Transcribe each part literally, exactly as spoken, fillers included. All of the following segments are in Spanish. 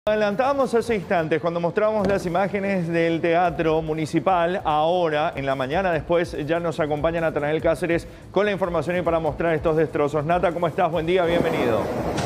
Adelantábamos hace instantes cuando mostrábamos las imágenes del Teatro Municipal. Ahora, en la mañana después, ya nos acompaña Natanael Cáceres con la información y para mostrar estos destrozos. Nata, ¿cómo estás? Buen día, bienvenido.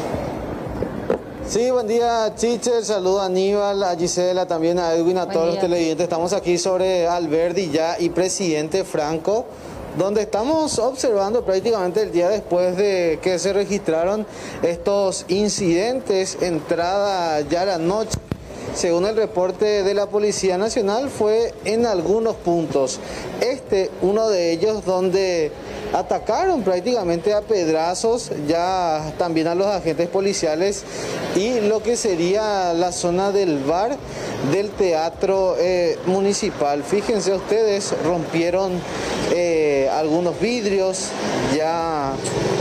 Sí, buen día, Chiche. Saludo a Aníbal, a Gisela, también a Edwin, a todos los televidentes. Estamos aquí sobre Alberdi ya y Presidente Franco, donde estamos observando prácticamente el día después de que se registraron estos incidentes, entrada ya la noche. Según el reporte de la Policía Nacional, fue en algunos puntos. Este, uno de ellos donde atacaron prácticamente a pedrazos ya también a los agentes policiales y lo que sería la zona del bar del Teatro eh, Municipal. Fíjense ustedes, rompieron eh, algunos vidrios, ya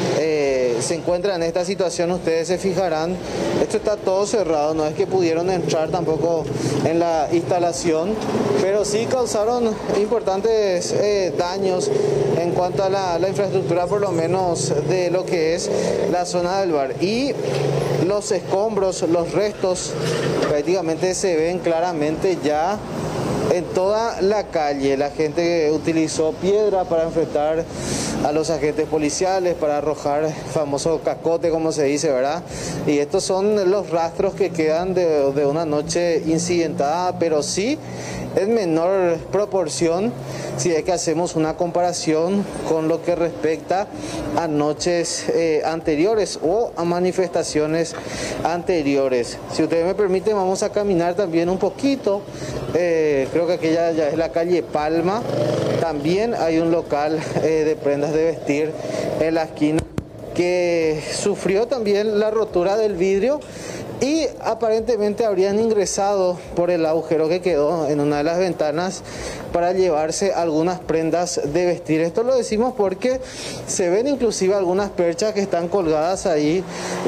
eh, se encuentran en esta situación, ustedes se fijarán, esto está todo cerrado, no es que pudieron entrar tampoco en la instalación, pero sí causaron importantes eh, daños en cuanto a la, la infraestructura, por lo menos de lo que es la zona del bar. Y los escombros, los restos, prácticamente se ven claramente ya en toda la calle. La gente utilizó piedra para enfrentar a los agentes policiales, para arrojar famoso cascote, como se dice, ¿verdad? Y estos son los rastros que quedan de, de una noche incidentada, pero sí en menor proporción si es que hacemos una comparación con lo que respecta a noches eh, anteriores o a manifestaciones anteriores. Si ustedes me permiten, vamos a caminar también un poquito. Eh, creo que aquella ya es la calle Palma. También hay un local eh, de prendas de vestir en la esquina que sufrió también la rotura del vidrio y aparentemente habrían ingresado por el agujero que quedó en una de las ventanas para llevarse algunas prendas de vestir. Esto lo decimos porque se ven inclusive algunas perchas que están colgadas ahí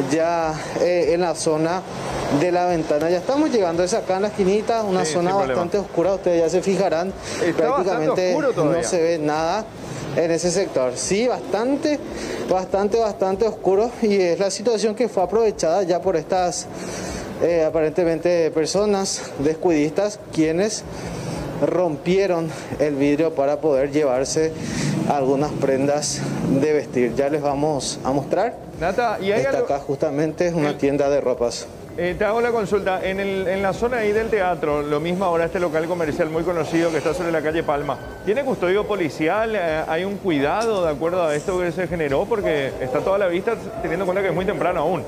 ya eh, en la zona de la ventana. Ya estamos llegando, es acá en la esquinita, una sí, zona bastante oscura, ustedes ya se fijarán, está prácticamente no se ve nada en ese sector. Sí, bastante, bastante, bastante oscuro, y es la situación que fue aprovechada ya por estas eh, aparentemente personas descuidistas quienes rompieron el vidrio para poder llevarse algunas prendas de vestir. Ya les vamos a mostrar. Nata, ¿y hay Está algo... acá justamente es una tienda de ropas. Eh, te hago la consulta, en, el, en la zona ahí del teatro, lo mismo ahora este local comercial muy conocido que está sobre la calle Palma, ¿tiene custodio policial? Eh, ¿Hay un cuidado de acuerdo a esto que se generó? Porque está toda la vista teniendo en cuenta que es muy temprano aún.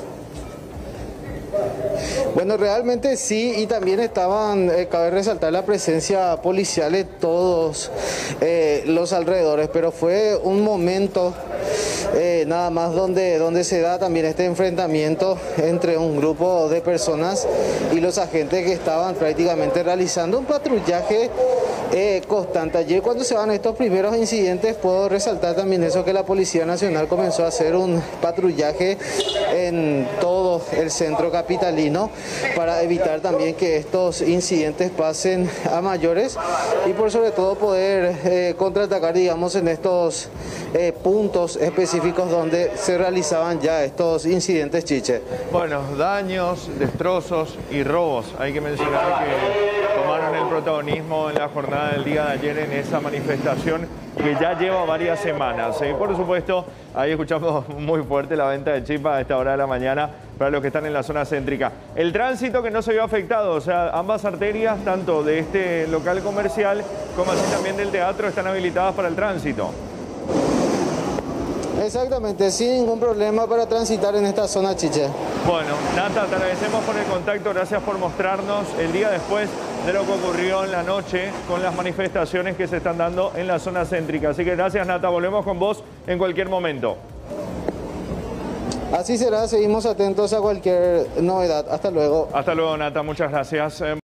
Bueno, realmente sí, y también estaban, eh, cabe resaltar la presencia policial en todos eh, los alrededores, pero fue un momento eh, nada más donde, donde se da también este enfrentamiento entre un grupo de personas y los agentes que estaban prácticamente realizando un patrullaje eh, constante. Ayer cuando se van estos primeros incidentes puedo resaltar también eso, que la Policía Nacional comenzó a hacer un patrullaje en todo el centro capitalino para evitar también que estos incidentes pasen a mayores y por sobre todo poder eh, contraatacar, digamos, en estos eh, puntos específicos donde se realizaban ya estos incidentes, Chiche. Bueno, daños, destrozos y robos. Hay que mencionar que tomaron el protagonismo en la jornada del día de ayer en esa manifestación que ya lleva varias semanas. Y por supuesto, ahí escuchamos muy fuerte la venta de chipa a esta hora de la mañana para los que están en la zona céntrica. El tránsito que no se vio afectado, o sea, ambas arterias, tanto de este local comercial como así también del teatro, están habilitadas para el tránsito. Exactamente, sin ningún problema para transitar en esta zona, Chiche. Bueno, Nata, te agradecemos por el contacto, gracias por mostrarnos el día después de lo que ocurrió en la noche con las manifestaciones que se están dando en la zona céntrica. Así que gracias, Nata, volvemos con vos en cualquier momento. Así será, seguimos atentos a cualquier novedad. Hasta luego. Hasta luego, Nata, muchas gracias.